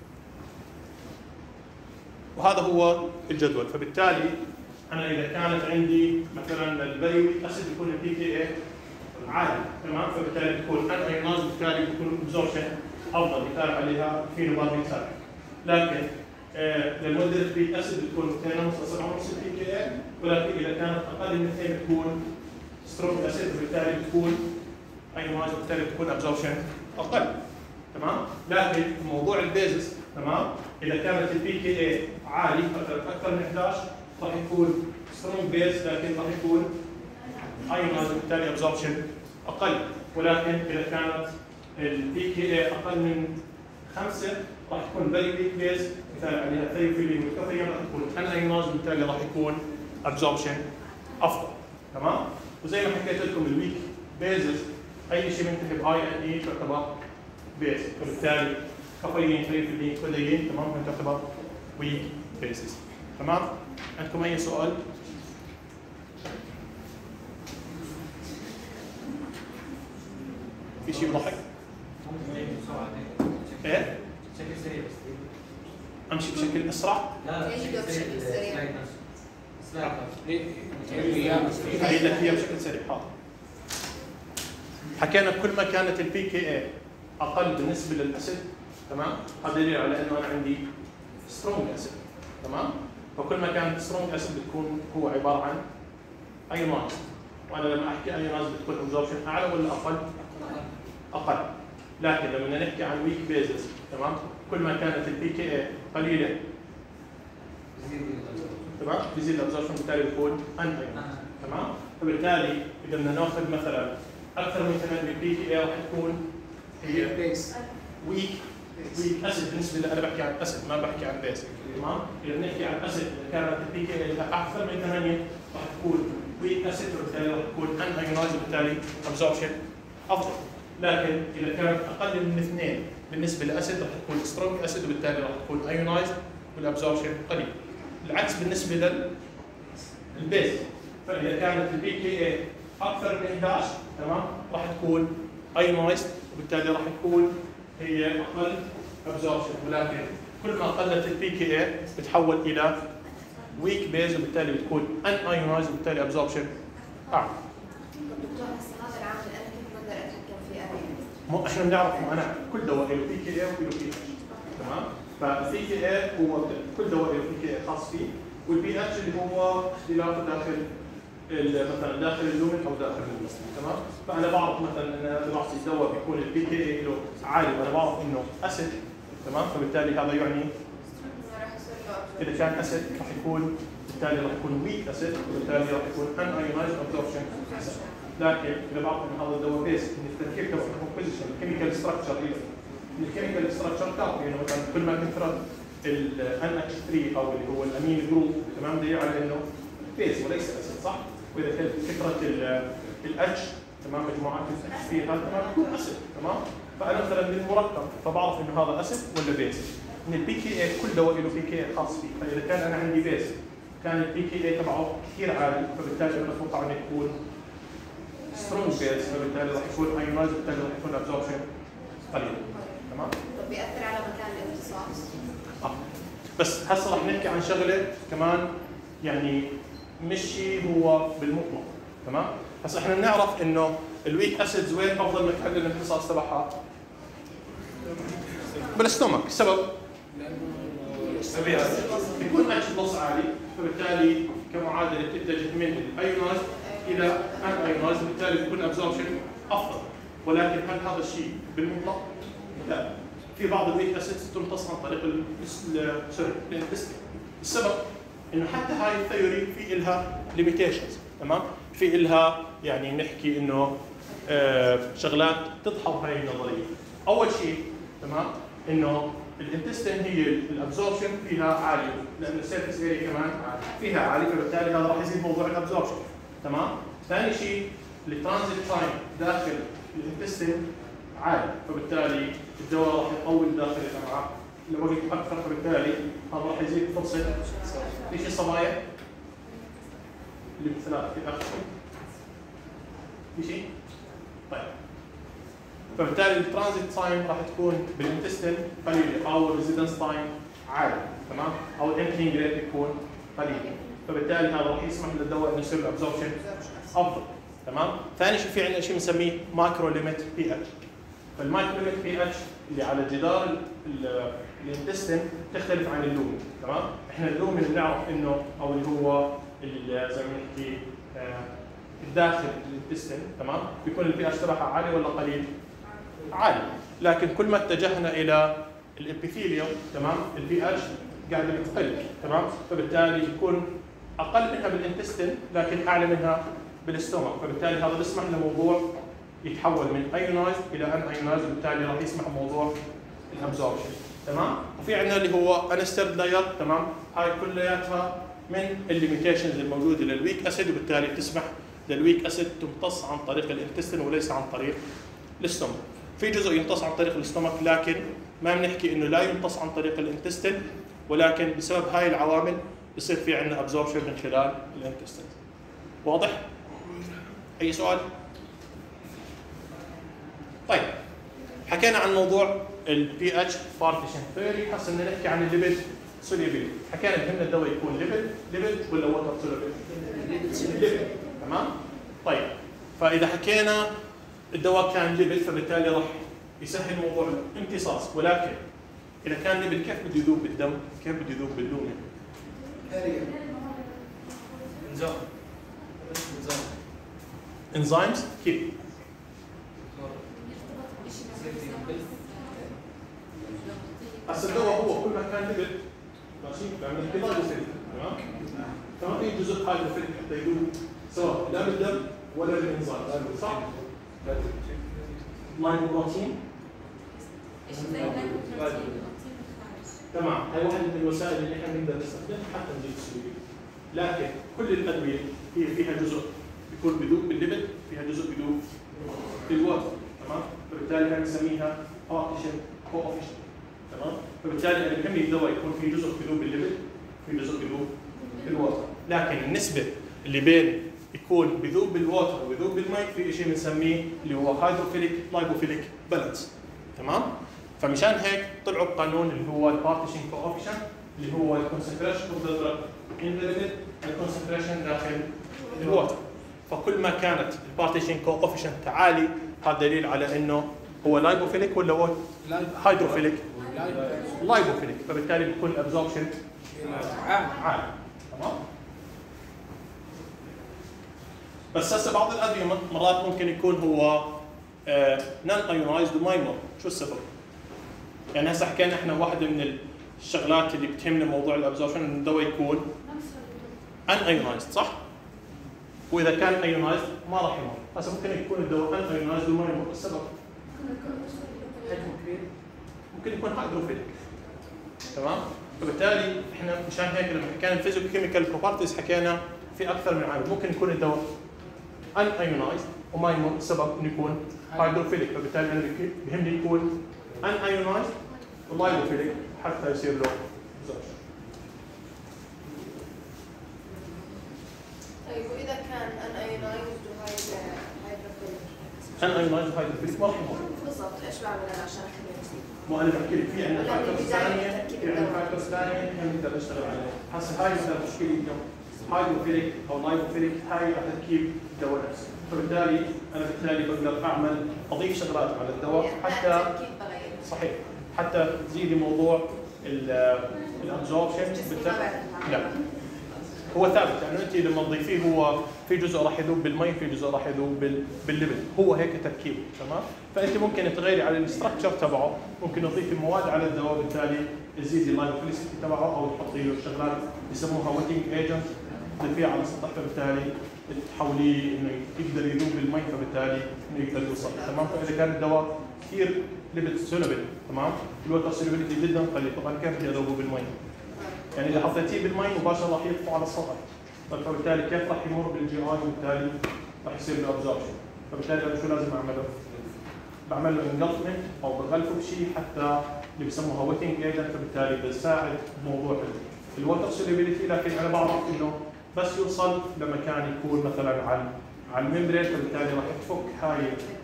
Speaker 1: وهذا هو الجدول. فبالتالي انا اذا كانت عندي مثلا الفيري اسيد بيكون البي كي اي عالي تمام، فبالتالي بتكون ان ايونايزد، وبالتالي بيكون ابزوربشن افضل، مثال عليها فينوباربيتال. لكن للموديل البي اسيد بتكون 2.5 بي كي اي، ولكن اذا كانت اقل من 2 بتكون سترونج اسيد، وبالتالي بتكون ايونايز، وبالتالي بتكون ابزوربشن اقل تمام. لكن موضوع البيزس تمام اذا كانت البي كي اي عالي اكثر من 11 راح يكون سترونج بيز، لكن راح يكون ايونايز، وبالتالي ابزوربشن اقل. ولكن اذا كانت البي كي اي اقل من 5 راح تكون فيري ويك بيز، مثال عليها ثيوفيلين والكافيين، راح تكون ان ايونايز، وبالتالي راح يكون ابزوربشن افضل تمام. وزي ما حكيت لكم الويك بيزز اي شيء منتهي باي ان اي تعتبر بيز، فبالتالي كافيين ثيوفيلين كوديين تمام تعتبر ويك بيزز تمام. عندكم اي سؤال؟ في شيء بضحك؟ ايه؟
Speaker 2: بشكل سريع بس.
Speaker 1: امشي بشكل اسرع؟
Speaker 2: لا بشكل سريع.
Speaker 1: اعيد لك اياها بشكل سريع حاضر. حكينا كل ما كانت البي كي اي اقل بالنسبه للاسيد تمام، هذا دليل على انه انا عندي سترونج اسيد تمام. فكل ما كانت سترونج اسيد بتكون هو عباره عن ايونايز، وانا لما احكي ايونايز بتكون ابزوربشن اعلى ولا اقل؟ اقل لكن لما بدنا نحكي عن ويك بيزز تمام، كل ما كانت البي كي اي قليله تمام بيزيد الابزوربشن، بالتالي بيكون ان تمام. فبالتالي اذا بدنا ناخذ مثلا اكثر من 8 البي كي اي راح تكون هي
Speaker 3: بيس
Speaker 1: ويك اسيد. بالنسبه انا بحكي عن اسيد ما بحكي عن بيس تمام. اذا بنحكي عن اسيد اذا كانت البي كي اي لها اكثر من 8 راح تكون ويك اسيد، وبالتالي راح تكون ان ايونايز، وبالتالي ابزوربشن افضل. لكن اذا كانت اقل من 2 بالنسبه لاسيد راح تكون سترونج اسيد، وبالتالي راح تكون ايونايز والابزوربشن قليل. العكس بالنسبه للبيز، فاذا كانت البي كي اي اكثر من 11 تمام راح تكون ايونايز، وبالتالي راح تكون هي اقل ابزوربشن. ولكن كل ما قلت البي كي اي بتحول الى ويك بيز، وبالتالي بتكون ان ايونايز، وبالتالي ابزوربشن اعلى.
Speaker 4: دكتور هسه هذا العامل انا كيف بقدر اتحكم فيه انا؟
Speaker 1: احنا بنعرف انا كل دواء له بي كي اي وله بي اتش تمام. فالبي كي اي هو كل دواء له بي كي اي خاص فيه، والبي اتش اللي هو اختلافه داخل مثلا داخل اللومن او داخل المسلم تمام. فانا بعرف مثلا ان انا بعطي الدواء بيكون البي كي اي له عالي، وانا بعرف انه اسيد تمام. فبالتالي هذا يعني اذا كان اسيد راح يكون بالتالي راح يكون ويك اسيد، وبالتالي راح يكون ان ايونايز ابزوربشن احسن. لكن اذا بعرف ان هذا الدواء بيس من التركيب تبع الكومبوزيشن الكيميكال ستراكشر له الكيميكال ستراكشر تاعه، يعني مثلا كل ما كثرت ال NH3 او اللي هو الامين جروب تمام دليل على انه بيس وليس اسيد صح؟ واذا كانت كثرت الاتش تمام مجموعات الاتش فيها تمام بتكون اسيد تمام. فانا مثلا من المركب فبعرف انه هذا اسيد ولا بيس. من البي كي اي كل دواء له بي كي اي خاص فيه، فاذا كان انا عندي بيس كان البي كي اي تبعه كثير عالي، فبالتالي انا اتوقع انه يكون سترونج بيس، فبالتالي راح يكون ايونايز، وبالتالي راح يكون ابزوربشن قليل تمام.
Speaker 4: طب بيأثر على مكان الامتصاص؟
Speaker 1: بس هسه راح نحكي عن شغله كمان يعني مش شيء هو بالمطلق تمام. هسه احنا بنعرف انه الويك اسيدز وين افضل مكان للامتصاص تبعها؟ بالاستومك. السبب بيكون اتش بلس عالي، فبالتالي كمعادله بتتجه من الايونايز الى ان ايونايز، وبالتالي بيكون ابزوربشن افضل. ولكن هل هذا الشيء بالمطلق؟ لا. في بعض الويك اسيدز تمتص عن طريق الانتستين. السبب انه حتى هاي الثيوري في لها ليميتيشنز تمام، في لها يعني نحكي انه شغلات تدحض هاي النظريه. اول شيء تمام انه الانتستين هي الابزوربشن فيها عالي، لانه السيرفيس اريا كمان فيها عالي، فبالتالي هذا راح يزيد موضوع الابزوربشن تمام. ثاني شيء الترانزيت تايم داخل الانتستين عالي، فبالتالي الدواء راح يطول داخل الامعاء لوقت اكثر، فبالتالي هذا راح يزيد فرصه في شيء صبايا اللي بالثلاث في الاخر في شيء طيب. فبالتالي الترانزيت تايم راح تكون بالانتستين قليله، او الريزيدنس تايم عالي تمام، او الامبتنج ريت يكون قليل، فبالتالي هذا راح يسمح للدواء انه يصير الابزوربشن افضل تمام. ثاني شيء في عندنا شيء بنسميه مايكرو ليميت بي اتش. فالمايكرو ليميت بي اتش اللي على جدار الانتستين تختلف عن اللومن تمام. احنا اللومن بنعرف انه او اللي هو زي ما نحكي الداخل الانتستين تمام بيكون البي اتش تبعها عالي ولا قليل؟ عالي. لكن كل ما اتجهنا الى الابيثيليوم تمام البي اتش قاعده بتقل تمام، فبالتالي يكون اقل منها بالانتستين لكن اعلى منها بالاستومك، فبالتالي هذا بيسمح لموضوع يتحول من ايونايز الى ان ايونايز، وبالتالي راح يسمح موضوع الابزوربشن تمام. وفي عندنا اللي هو انسترد لاير تمام، هاي كلياتها من الليميتيشنز الموجوده للويك اسيد، وبالتالي بتسمح للويك اسيد تمتص عن طريق الانتستين وليس عن طريق الاستومك. في جزء يمتص عن طريق الاستومك، لكن ما بنحكي انه لا يمتص عن طريق الانتستين، ولكن بسبب هاي العوامل بصير في عندنا ابزوربشن من خلال الانتستين. واضح؟ اي سؤال؟ طيب حكينا عن موضوع البي اتش بارتيشن ثيوري، هسه بدنا نحكي عن الليبيد سوليبيليتي. حكينا بهمنا الدواء يكون ليبيد ولا ووتر سوليبيل؟ ليبيد تمام؟ طيب فاذا حكينا الدواء كان ليبيد فبالتالي راح يسهل موضوع الامتصاص، ولكن اذا كان ليبيد كيف بده يذوب بالدم؟ كيف بده يذوب باللومن؟ انزيمز كيف؟ كان ليبت ماشي بيعمل لك لايبوفيليك تمام؟ فما في جزء هايدروفيليك حتى يدوب سواء لا بالدم ولا بالانزيم صح؟ لايبوبروتين
Speaker 4: ايش زي اللايبوبروتين؟
Speaker 1: تمام هي واحدة من الوسائل اللي احنا بنقدر نستخدمها حتى نجيب السلوكية لكن كل الأدوية هي فيها جزء بيكون بدوب بالليبت فيها جزء بدوب بالواتر تمام فبالتالي احنا بنسميها partition coefficient تمام فبالتالي انا بيهمني الدواء يكون في جزء بدوب بالليبت في جزء بدوب بالواتر لكن النسبة اللي بين يكون بذوب بالواتر وبذوب بالماء في شيء بنسميه اللي هو هيدروفيليك لايبوفيليك بالانس تمام فمشان هيك طلعوا بقانون اللي هو البارتيشن كوفيشنت اللي هو الكونسنتريشن اوف ذا دراج ان ذا ليبيد الكونسنتريشن داخل الواتر فكل ما كانت البارتيشن كوفيشنت عالي هذا دليل على انه هو لايبوفيليك ولا هو هيدروفيليك لايبوفيليك فبالتالي بيكون الابزوربشن عالي تمام بس هسه بعض الادويه مرات ممكن يكون هو نون ايونايزد وما يمر شو السبب؟ يعني هسه حكينا احنا واحده من الشغلات اللي بتهمنا موضوع الابزوربشن انه الدواء يكون ان ايونايزد صح؟ واذا كان ايونايزد ما راح يمر هسه ممكن يكون الدواء ان ايونايزد وما يمر السبب ممكن يكون هيدروفيليك تمام؟ فبالتالي احنا مشان هيك لما حكينا الفيزيكو كيميكال بروبرتيز حكينا في اكثر من عامل ممكن يكون الدواء ان ايونايزد وما يمر السبب انه يكون هيدروفيليك فبالتالي انا بيهمني يكون ان ايونايزد ولايبوفيليك حتى يصير له absorption.
Speaker 4: طيب واذا كان ان ايونايزد وهيدروفيليك
Speaker 1: ان ايونايزد وهيدروفيليك ما راح يمر
Speaker 4: بالضبط ايش بعمل انا عشان اخليه يصير؟
Speaker 1: مو انا بحكي لك في عندنا فاكتورز ثانيه في عندنا فاكتورز ثانيه احنا بنقدر نشتغل عليها هسه هاي مثلا مشكله اليوم هيدروفيليك او لايبوفيليك هاي على تركيب الدواء نفسه فبالتالي انا بقدر اعمل اضيف شغلات على الدواء حتى صحيح حتى تزيدي موضوع الابزوربشن لا هو ثابت يعني انت لما تضيفيه هو في جزء راح يذوب بالمي في جزء راح يذوب باللبن هو هيك تركيبه تمام فانت ممكن تغيري على الاستراكشر تبعه ممكن تضيفي مواد على الدواء بالتالي تزيدي اللايبوفيليسيتي تبعه او تحطي له شغلات يسموها ويتنج ايجنت تضيفيها على السطح فبالتالي تحوليه انه يقدر يذوب بالمي فبالتالي انه يقدر يوصل تمام فاذا كان الدواء كثير ليبيد سوليبل تمام الوتر سوليبيليتي جدا قليل طبعا كيف يذوبوا بالمي يعني اذا حطيتيه بالمي مباشره راح يطفو على السطح فبالتالي كيف راح يمر بالجي اي وبالتالي راح يصير له ابزوربشن فبالتالي انا شو لازم اعمله؟ بعمل له انجلفمنت او بغلفه بشيء حتى اللي بسموها ويتنج ايجنت فبالتالي بتساعد موضوع الوتر سوليبيليتي لكن انا بعرف انه بس يوصل لمكان يكون مثلا على الممبرين فبالتالي راح تفك هاي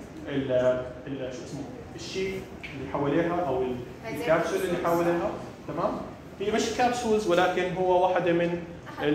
Speaker 1: شو اسمه الشيء اللي حواليها او الكبسول اللي حواليها تمام هي مش كابسولز ولكن هو واحده من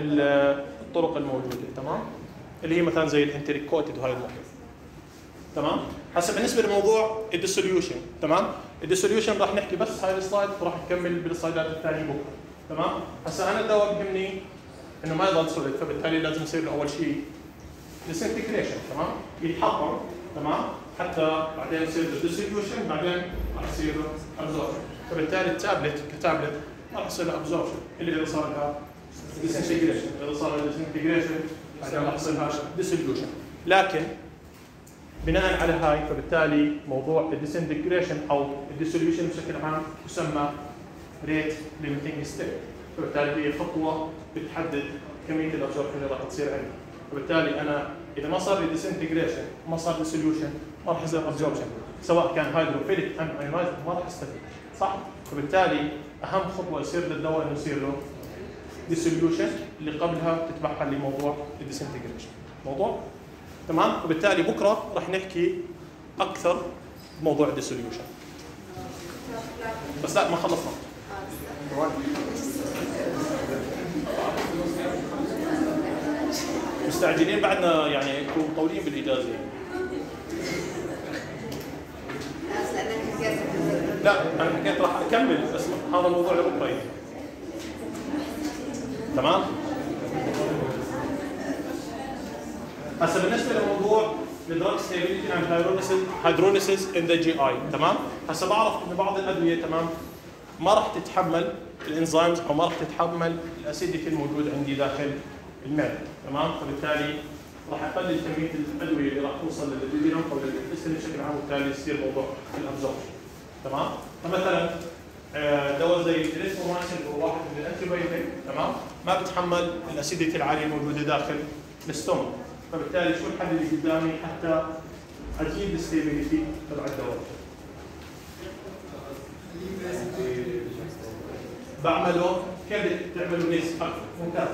Speaker 1: الطرق الموجوده تمام اللي هي مثلا زي الانتريكوتد وهاي الامور تمام هسه بالنسبه لموضوع الديسوليوشن تمام الديسوليوشن راح نحكي بس هاي السلايد وراح نكمل بالسلايدات الثانيه بكره تمام هسه انا الدواء بيهمني انه ما يضل سوليد فبالتالي لازم يصير له اول شيء ديسنتجريشن تمام يتحطم تمام حتى بعدين يصير له ديسوليوشن بعدين راح يصير له ابزوربشن فبالتالي التابلت كتابلت ما راح يصير له ابزوربشن اللي اذا صار لها ديسنتجريشن اذا صار له ديسنتجريشن بعدين راح يصير لها ديسوليوشن لكن بناء على هاي فبالتالي موضوع الديسنتجريشن او الديسوليوشن بشكل عام يسمى ريت ليميتنج ستيب فبالتالي هي خطوه بتحدد كميه الابزوربشن اللي راح تصير عندي فبالتالي انا اذا ما صار لي ديسنتجريشن ما صار لي سوليوشن ما راح يصير ابزوربشن سواء كان هيدروفيليك ام ايونايزد ما راح استفيد صح فبالتالي اهم خطوه يصير للدواء انه يصير له ديسوليوشن اللي قبلها تتبعها لموضوع الديسنتجريشن موضوع تمام وبالتالي بكره راح نحكي اكثر بموضوع الديسوليوشن بس لا ما خلصنا مستعجلين بعدنا يعني نكون مطولين بالاجازه لا انا حكيت راح اكمل بس هذا الموضوع لبكره يعني. تمام هسه بالنسبه لموضوع الدراج ستابيليتي اند هيدروليسيس ان ذا جي اي تمام هسه بعرف انه بعض الادويه تمام ما راح تتحمل الانزيمز او ما راح تتحمل الاسيديتي الموجود عندي داخل المعده، تمام؟ فبالتالي راح اقلل كميه الادويه اللي راح توصل للديودينم او للانتستين بشكل عام، وبالتالي يصير موضوع الابزوربشن، تمام؟ فمثلا دواء زي الاريثرومايسين هو واحد من الانتيبيوتيك، تمام؟ ما بتحمل الاسيديتي العاليه الموجوده داخل الاستومك، فبالتالي شو الحل اللي قدامي حتى ازيد الستيبيليتي تبع الدواء؟ بعمله كيف تعملوا ليس اكثر؟ ممتاز.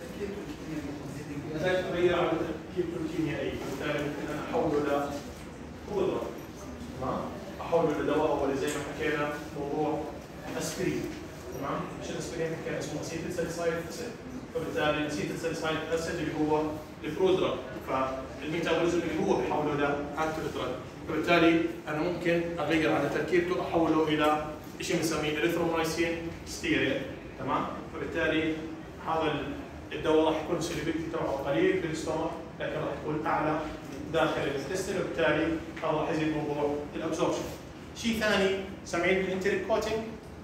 Speaker 1: بدك تغير على تركيب الكيميائي، بالتالي ممكن انا احوله لقدره، تمام؟ احوله لدواء اول زي ما حكينا موضوع اسبرين، تمام؟ مش الاسبرين حكينا اسمه اسيتيل ساليسايد اسيد، فبالتالي الاسيتيل ساليسايد اسيد اللي هو البرودراج، فالميتابوليزم اللي هو بحوله لاكتيف دراج، فبالتالي انا ممكن اغير على تركيبته احوله الى شيء بنسميه اريثرومايسين ستيريا، تمام؟ فبالتالي هذا الدواء راح يكون السوليبيليتي تبعه قليل بالاستومك، لكن راح تكون اعلى داخل الانتستين، وبالتالي هذا راح يزيد موضوع الابزوربشن. شيء ثاني سامعين بالانتريك كوتنج؟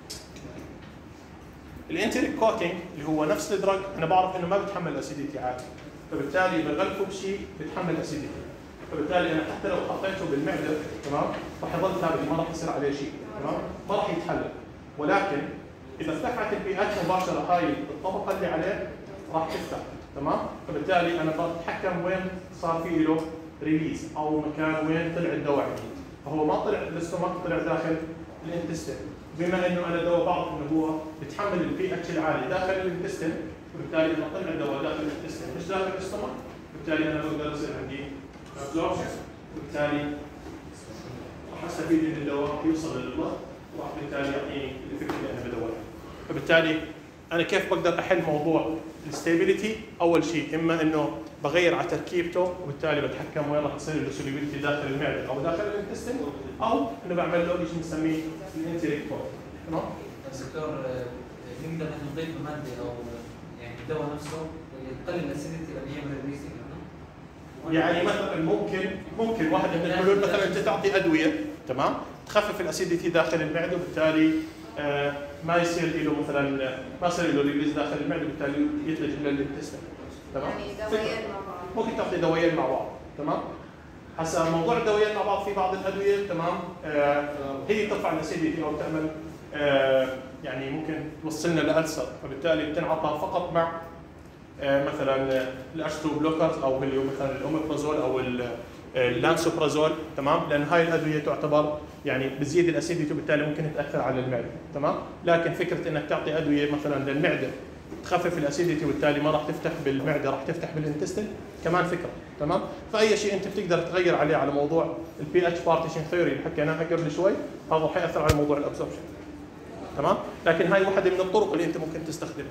Speaker 1: الانتريك كوتنج اللي هو نفس الدرج، انا بعرف انه ما بتحمل اسيديتي عادي، فبالتالي بغلفه بشيء بتحمل اسيديتي، فبالتالي انا حتى لو حطيته بالمعده، تمام؟ راح يظل ثابت، ما راح يصير عليه شيء، تمام؟ ما راح يتحلل، ولكن اذا ارتفعت البي اتش مباشره هاي الطبقه اللي عليه راح تفتح، تمام؟ فبالتالي انا بتحكم وين صار في له ريليز او مكان وين طلع الدواء عندي، فهو ما طلع بالاستومك، طلع داخل الانتستين، بما انه انا دواء بعرف انه هو بتحمل البي اتش العالي داخل الانتستين، وبالتالي اذا طلع الدواء داخل الانتستين مش داخل الاستومك، بالتالي انا بقدر يصير عندي ابزوربشن، وبالتالي راح استفيد ان الدواء يوصل للبلد، وراح بالتالي يعطيني الافكت اللي انا بدور عليه. فبالتالي انا كيف بقدر احل موضوع الستابيليتي؟ اول شيء اما انه بغير على تركيبته، وبالتالي بتحكم وين راح تصير له سوليبيليتي داخل المعده او داخل الانتستين، او انه بعمل له شيء بنسميه الانتريك كود، تمام؟
Speaker 2: دكتور نقدر نضيف ماده او يعني الدواء نفسه يقلل الاسيديتي اللي يعمل الريسيك،
Speaker 1: يعني مثلا ممكن واحد من الحلول مثلا انت تعطي ادويه، تمام؟ تخفف الاسيديتي داخل المعده، وبالتالي ما يصير له مثلا ما يصير له ريليز داخل المعده، وبالتالي يتلج للانتستين، تمام؟
Speaker 4: يعني دوايين مع بعض،
Speaker 1: ممكن تعطي دوايين مع بعض، تمام؟ هسا موضوع الدوايين مع بعض في بعض الادويه، تمام؟ هي ترفع الاسيديتي او تعمل يعني ممكن توصلنا لالسر، فبالتالي بتنعطى فقط مع مثلا الاشتو بلوكرز او اللي هو مثلا الاوميبرازول او اللانسوبرازول، تمام؟ لان هاي الادويه تعتبر يعني بتزيد الاسيديتي، وبالتالي ممكن تاثر على المعده، تمام؟ لكن فكره انك تعطي ادويه مثلا للمعده تخفف الاسيديتي، وبالتالي ما راح تفتح بالمعده، راح تفتح بالانتستين، كمان فكره، تمام؟ فاي شيء انت بتقدر تغير عليه على موضوع البي اتش بارتيشن ثيوري اللي حكيناها قبل شوي، هذا راح ياثر على موضوع الابسوربشن، تمام؟ لكن هاي واحده من الطرق اللي انت ممكن تستخدمها،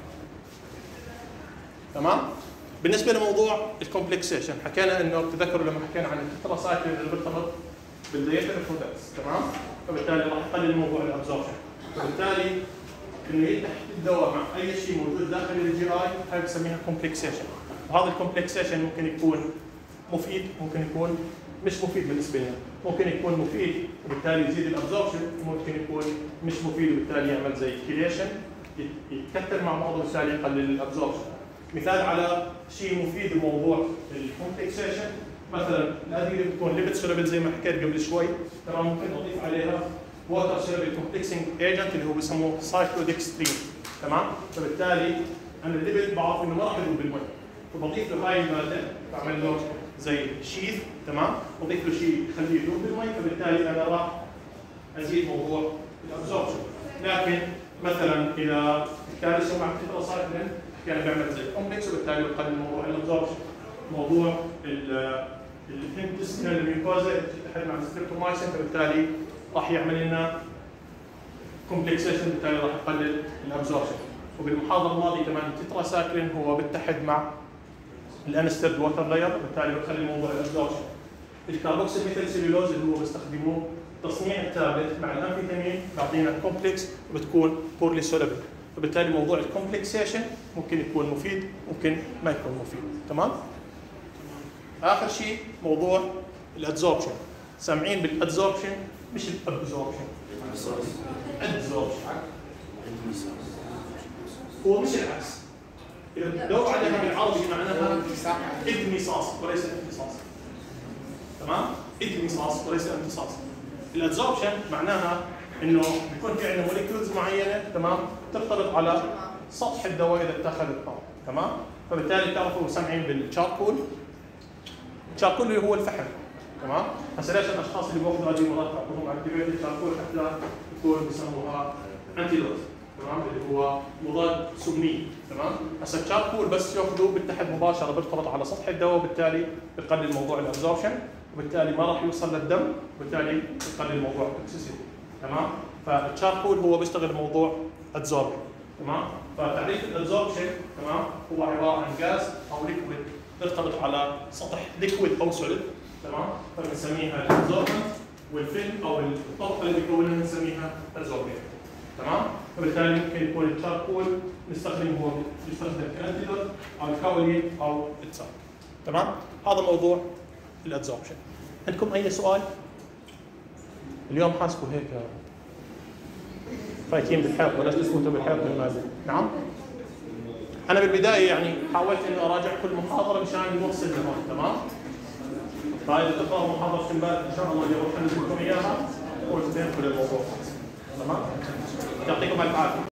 Speaker 1: تمام؟ بالنسبه لموضوع الكومبلكسيشن، حكينا انه تذكروا لما حكينا عن التتراسايكلين اللي برتبط بالديتر برودكتس، تمام؟ فبالتالي راح يقلل موضوع الابزوربشن، وبالتالي انه يلتحق الدواء مع اي شيء موجود داخل الجي اي، هاي بنسميها كومبلكسيشن، وهذا الكومبلكسيشن ممكن يكون مفيد، ممكن يكون مش مفيد بالنسبه لنا، ممكن يكون مفيد وبالتالي يزيد الابزوربشن، ممكن يكون مش مفيد وبالتالي يعمل زي كيليشن، يتكتل مع بعضه وبالتالي يقلل الابزوربشن. مثال على شيء مفيد بموضوع الكومبلكسيشن، مثلا الادويه اللي بتكون ليبيد سوليبل زي ما حكيت قبل شوي، تمام؟ ممكن نضيف عليها ووتر سوليبل كومبلكسنج ايجنت اللي هو بسموه سايكلودكسترين، تمام؟ فبالتالي انا الليبيد بعرف انه ما راح يذوب بالمي، فبضيف له هاي الماده، بعمل له زي شيث، تمام؟ بضيف له شيء يخليه يذوب بالمي، فبالتالي انا راح ازيد موضوع الابزوربشن. لكن مثلا اذا الكالسيوم مع التتراسايكلين كان بيعمل زي كومبلكس، وبالتالي بقلل موضوع الابزوربشن. موضوع الانتستينال ميوكوزا تتحد مع الستريبتومايسين، فبالتالي راح يعمل لنا كومبلكسيشن، بالتالي راح يقلل الابزوربشن. وبالمحاضره الماضيه كمان التتراسايكلين هو بيتحد مع الانسترد ووتر لاير، بالتالي بخلي موضوع الابزوربشن. الكاربوكسيل ميثيل سيلولوز اللي هو بيستخدموه تصنيع التابلت مع الامفيتامين بيعطينا كومبلكس وبتكون بورلي سوليبل، فبالتالي موضوع الكومبلكسيشن ممكن يكون مفيد، ممكن ما يكون مفيد، تمام؟ اخر شيء موضوع الادزوربشن، سامعين بالادزوربشن مش الابزوربشن. ادزوربشن هو مش العكس. لو عليها بالعربي معناها ادمصاص وليس امتصاص. تمام؟ ادمصاص وليس امتصاص. الادزوربشن معناها انه بيكون في عندنا موليكيولز معينه تمام ترتبط على سطح الدواء اذا اتخذت طعم. تمام؟ فبالتالي بتعرفوا سامعين بالشاركول. الشاركول اللي هو الفحم. تمام؟ هسه ليش الاشخاص اللي بياخذوا هذه المضادات تعطوهم اكتيفيت الشاركول حتى يكون بيسموها انتيدوت. تمام؟ اللي هو مضاد سمي. تمام؟ هسه الشاركول بس ياخذوه بالتحت مباشره بيرتبط على سطح الدواء وبالتالي بقلل موضوع الابزوربشن وبالتالي ما راح يوصل للدم وبالتالي بقلل موضوع التوكسيسيتي. تمام؟ فالشاركول هو بيشتغل موضوع ادزوربشن. تمام؟ فتعريف الادزوربشن تمام هو عباره عن غاز او ليكويد يرتبط على سطح ليكويد او سوليد. تمام؟ فبنسميها الادزوربنت والفيلم او الطبقه اللي بيكونها بنسميها ادزوربنت. تمام؟ فبالتالي ممكن يكون الشاركول هو يستخدم كانتيدوت او الكاولين او التساق. تمام؟ هذا موضوع الادزوربشن. عندكم اي سؤال؟ اليوم حاسكم هيك فايتين بالحيط بلاش تفوتوا بالحيط بالمازن. نعم؟ انا بالبدايه يعني حاولت اني اراجع كل محاضره مشان نوصل لهون. تمام؟ فاذا تقرأوا محاضره امبارح ان شاء الله اللي راح انزل لكم اياها وتفهموا كل الموضوع. تمام؟ يعطيكم الف عافيه.